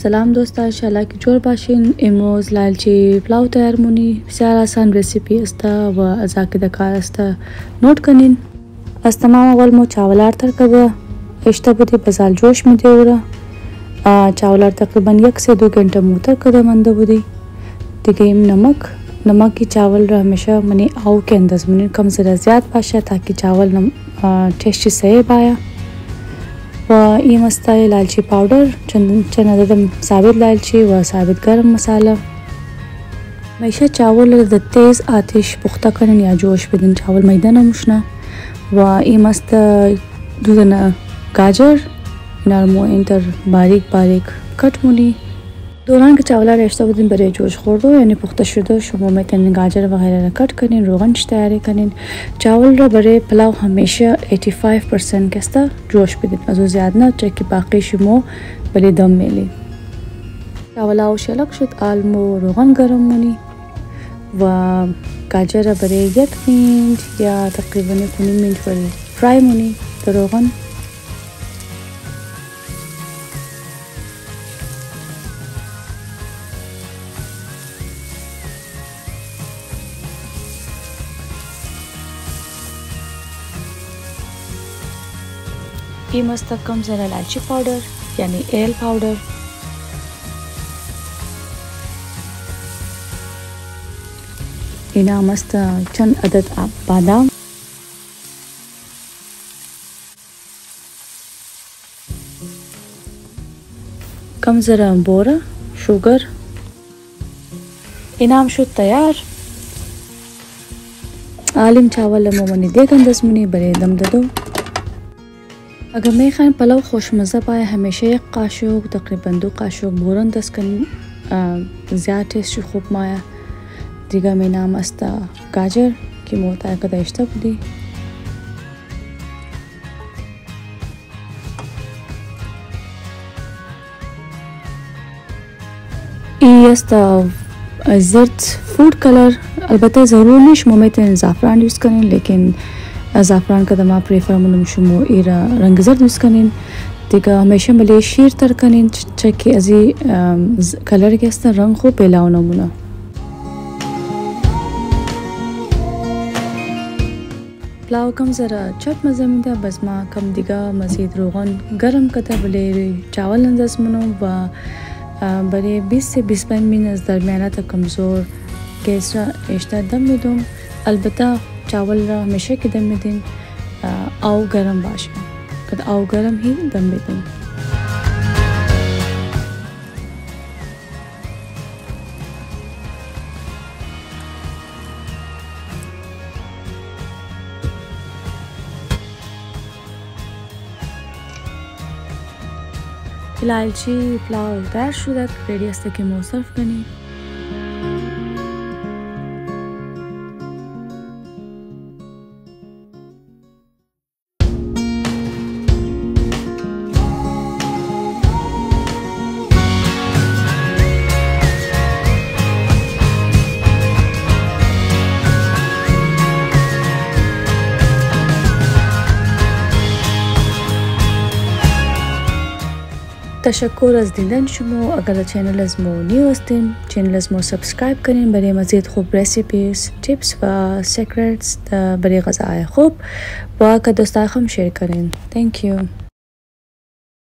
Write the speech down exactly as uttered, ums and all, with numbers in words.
سلام دوستا انشالله که جور باشین. امروز لالچی پلاو تیار مونی. بسیار آسان رسیپی است و از عقیده کار است. نوت کنین. از تمام اول مو چاولار ترکبه اشته بودی بزال جوش میده اورا چاولار تقریبا یک سے دو घंटे موتر کده منده بودی. دیگه این نمک نمک کی चावल را हमेशा मनी आओ के अंदाज मनी कम ज़रा ज़्यादा पाशा ताकि चावल नम टेस्टी सही पाया. व ये मस्ता इलायची पाउडर चंद चना दम साबित इलायची व साबित गरम मसाला. हमेशा चावल द तेज़ आतिश पुख्ता करन या जोश बिदन चावल मैदा नमुशना. व ये मस्ता दूधना गाजर नरमो इंटर बारीक बारीक कट मुनी. دوران که چاولا رشته بودین برای جوش خورده یعنی پخته شده شما میتونین گاجر وغیره را کٹ کنین روغنش تیاری کنین. چاول را برای پلاو همیشه پنجاه و پنج درصد کسته جوش بدین از او زیاد نه چه که باقی شما برای دم میلی. چاولا و شلق شد آلمو روغن گرم مونی و گاجر را برای یک منت یا تقریبا یک منت برای فرای مونی در روغن. ये मस्त कम ज़रा इलायची पाउडर यानी एल पाउडर. इना मस्त चंद अदद बादाम. कम ज़रा बोरा शुगर. इनाम शुद तैयार. आलिम चावल मोमनी देगंदस मुनी बरे दम दो. अगर मैं खान पलाव खुश मज़ा पाया हमेशा एक काशुक तकरीबन दो काशुक बोरन दस कन ज़्यादा टेस्ट खूब माया. दिगा में नाम अस्ता गाजर की मोता कदा इश्ता बुदी. ये अस्ता ज़र्द फूड कलर अलबत्ता ज़रूर नहीं मोमेतन ज़ाफ़रान यूज़ करें लेकिन ज़ाफ़रान का दमा प्रेफर मुनम शुमो इरा रंग ज़र्द यूज़ करें. दिगा हमेशा मले शीर तर करें चेक अजी कलर के अस्ता रंग को पेलाओ नमुना. प्लाव कम ज़रा चट मज़े में था बस माँ कम दिगा मज़ीद रोगन गरम कता बले चावल अंदाज मनो व बड़े बीस से बीस पाँच मिनट दरमियाना तक कमज़ोर गैस इश्ता दम में दूँ. अलबत्ता चावल रा हमेशा के दम में दिन आओ गरम बाशा कद आओ गरम ही दम में दिन. इलायची पुलाव तैयार शुदा रेडी अस्ते के मो सर्व कनी. तशक्कुर अज़ दीदन शुमो. अगर चैनल अज़मो न्यू हस्तिन चैनल अज़मो सब्सक्राइब करें बरे मज़ीद खूब रेसिपीज़ टिप्स व सेक्रेट्स बरे गज़ाए खूब व का दोस्ता हम शेयर करें. Thank you.